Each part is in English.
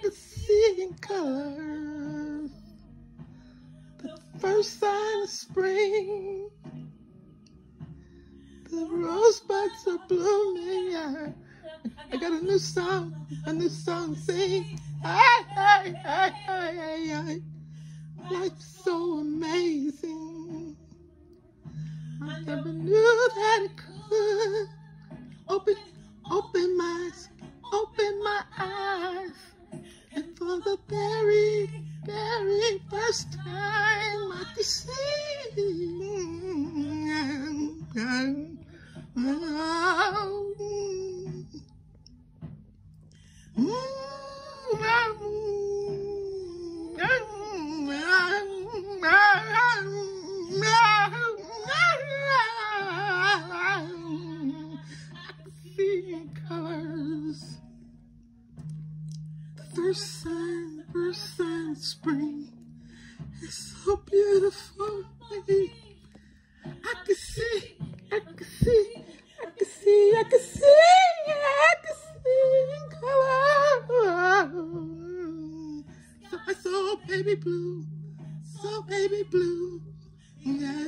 can see in colors the first sign of spring. The rosebuds are blooming. I got a new song to sing. Life's so amazing. I never knew that it could. Open my eyes, and for the very, very first time I could see. Colors. The first sign of spring is so beautiful. I can see in color. So baby blue, yeah.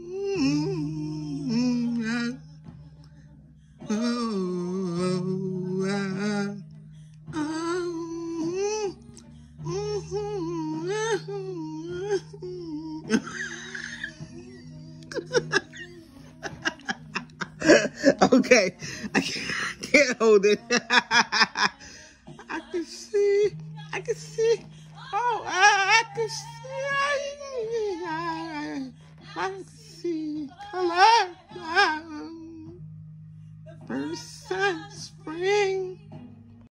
Okay, I can't hold it. I can see. Oh, I can see color.